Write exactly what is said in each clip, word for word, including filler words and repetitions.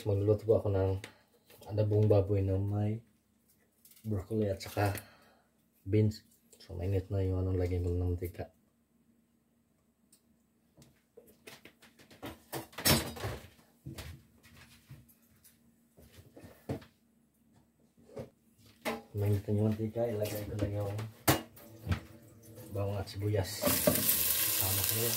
guys, magluluto po ako ng adobong baboy na may broccoli at saka beans. So mainit na yung anong lagay mo ng mantika. Mainit na yung mantika, ilagay ko lang yung bawang at sibuyas. Sama ko na yun.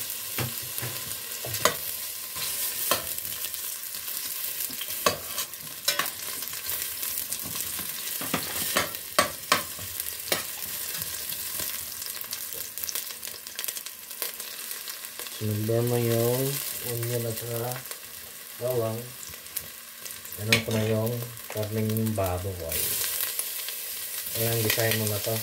Sinundan mo yung onion at saka bawang. Ganun ko na yung karning baboy. Ayan, gisahin mo na to.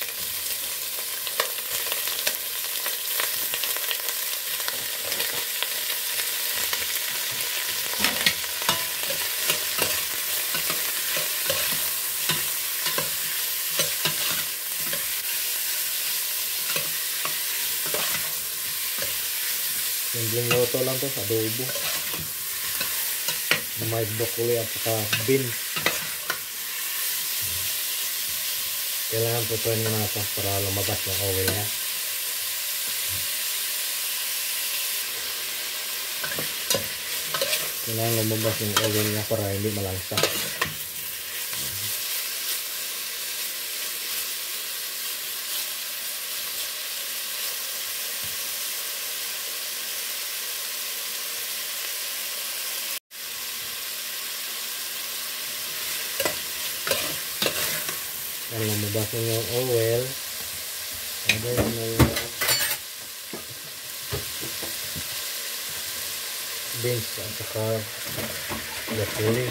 Simpleng luto lang to, adobo. May broccoli at saka beans. Kailangan putuin mo na ito para lumabas yung oil niya. Kailangan lumabas yung oil niya para hindi malangsa. Yan, lumabas na yung oil. Lagay na yung beans at saka broccoli.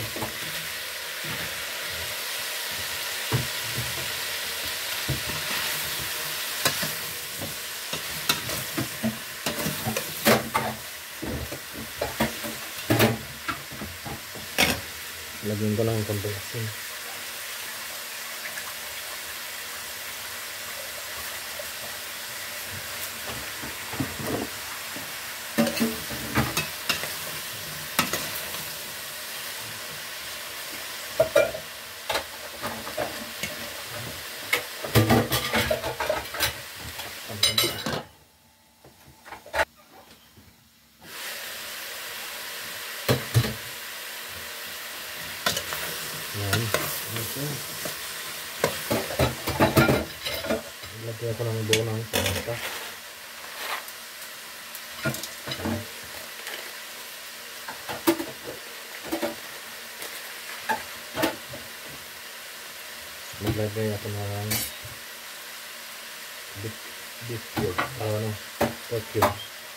Lagyan ko lang ang konting asin. Yan. Okay. Lagyan ko ng buo ng pasta. Maglagay ako ng beef, beef cube. Ah, ano? Pork cube.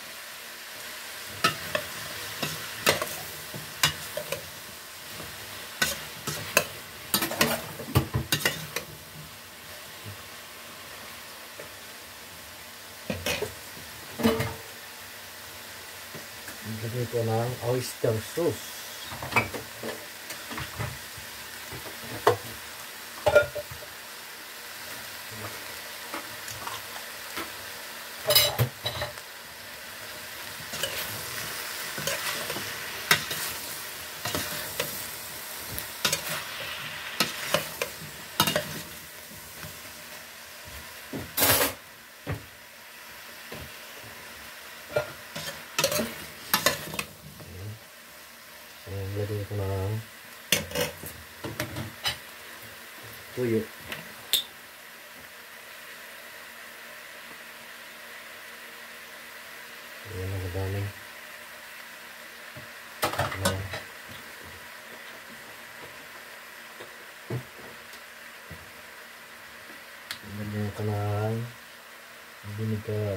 Maglagay ko ng oyster sauce. Lagyan ko ng tuyo. Ayan na madami. Lagyan ko ng vinegar.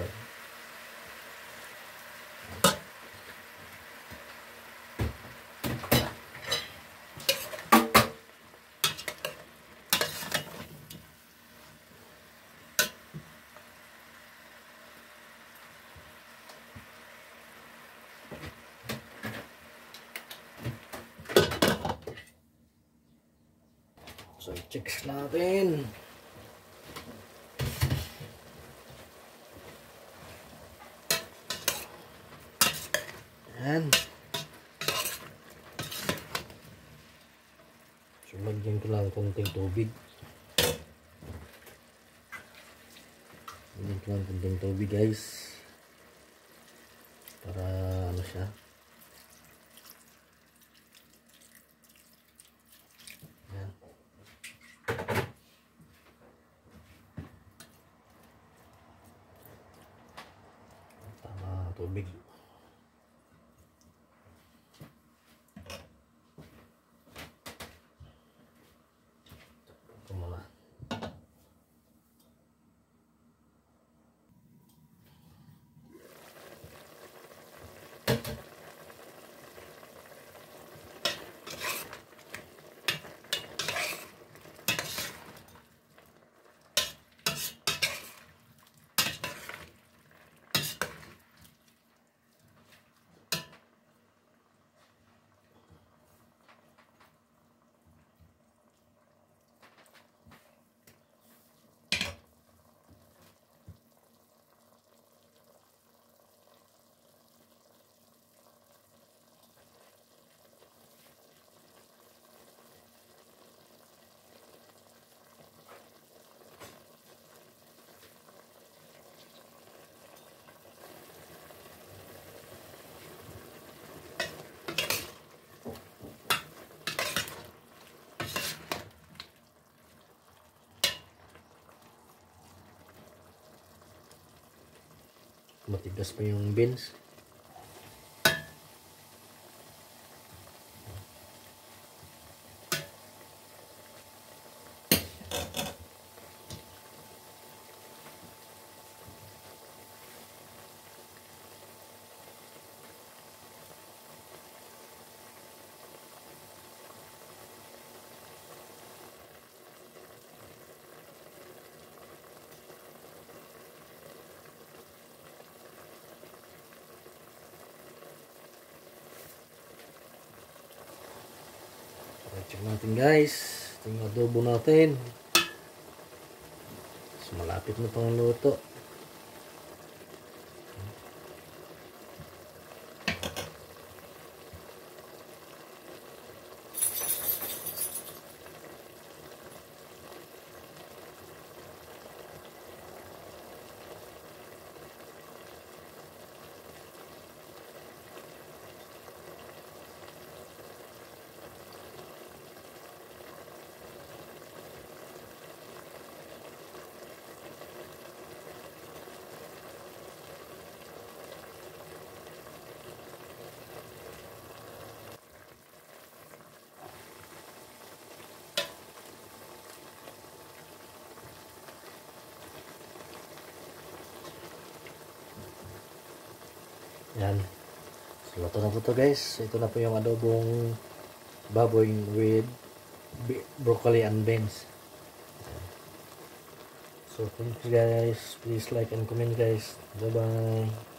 So, checks natin. Yan. konting tubig. Lagyan ko ng konting tubig guys. Para ano siya. Ayan. Tama tubig. Ito muna. Matigas pa yung beans. Check natin guys. Ito yung adobo natin. So, malapit na pang luto. Yan. So, luto na po to guys. Ito na po yung adobong baboy with broccoli and beans. So thank you guys. Please like and comment guys. Bye bye.